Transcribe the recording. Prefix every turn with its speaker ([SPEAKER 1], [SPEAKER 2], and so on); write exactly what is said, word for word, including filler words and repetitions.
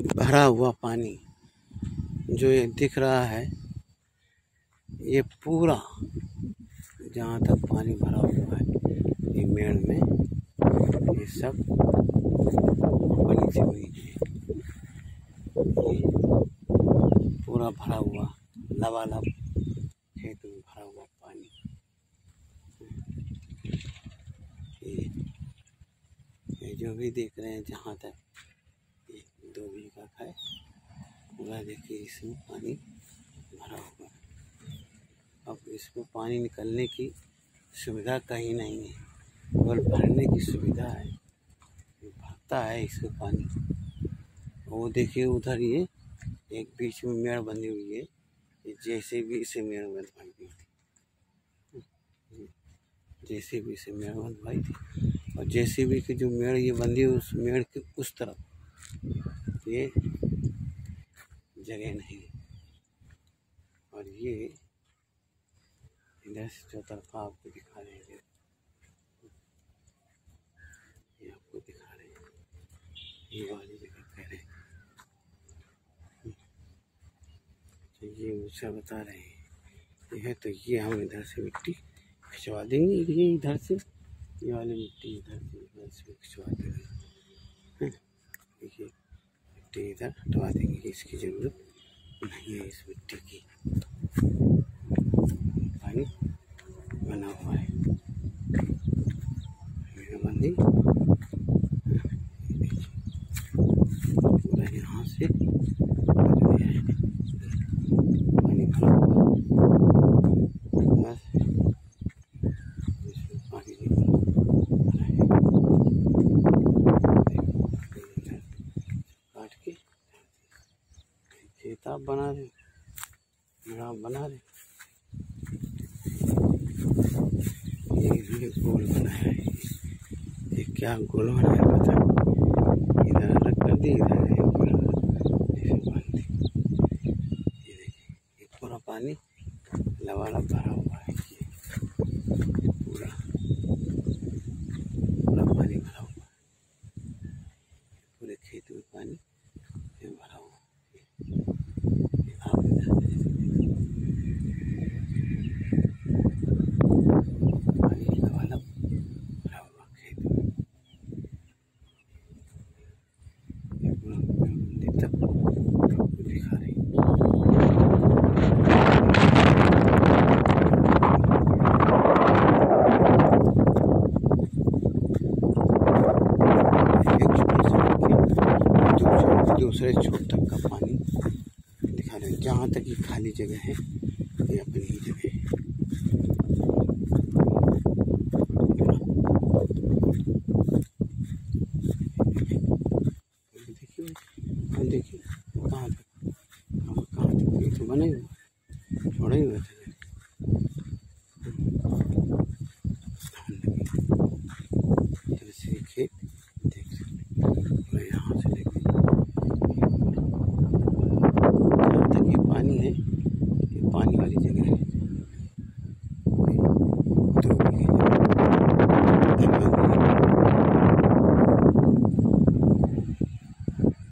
[SPEAKER 1] भरा हुआ पानी जो ये दिख रहा है, ये पूरा जहाँ तक पानी भरा हुआ है ये मेड़ में, ये सब पानी से हुई है। ये पूरा भरा हुआ लबालब खेत में भरा हुआ पानी। ये, ये जो भी देख रहे हैं जहाँ तक ये दो बीघा का है, पूरा देखिए इसमें पानी भरा हुआ है। अब इसमें पानी निकलने की सुविधा कहीं नहीं है, केवल भरने की सुविधा है। भरता है इसमें पानी। वो देखिए उधर ये एक बीच में मेड़ बंधी हुई है, ये जैसे भी इसे मेड़ बंधवाई थी, जैसे भी इसे मेड़ बंधवाई थी। और जैसे भी की जो मेड़ ये बंधी है, उस मेड़ के उस तरफ ये जगह नहीं। और ये इधर से चौतरफा आपको दिखा रहे हैं, ये आपको दिखा रहे हैं, ये वाली जगह कह रहे हैं। तो ये ऊँचा बता रहे हैं ये है, तो ये हम इधर से मिट्टी खिंचवा देंगे, ये इधर से ये वाली मिट्टी इधर से इधर से खिंचवा देंगे। देखिए मिट्टी इधर हटवा देंगे, इसकी ज़रूरत नहीं है इस मिट्टी की। पानी बना हुआ है मेड़बंदी पूरा यहाँ से पानी भरा हुआ, बस इसमें पानी काट के खेत आप बना रहे, मेड़ा बना रहे। ये गोल बनाया है, ये क्या गोल बनाया पता, इधर अलग कर दी, इधर जैसे बांध दी। ये देखिए ये पूरा पानी लबालब भरा हुआ है, ये पूरा पूरा पानी भरा हुआ है, पूरे खेत में पानी भरा हुआ है। आप इधर दिखा रही दूसरे छोर तक का पानी दिखा रहे हैं। जहाँ तक ये खाली जगह है ये अपनी ही जगह है। देखिए देखिए कहाँ तक कहाँ तक ये तो बने हुए छोड़े हुए थे। जैसे खेत देख सकते यहाँ से लेके जहाँ तक ये पानी है, ये पानी वाली जगह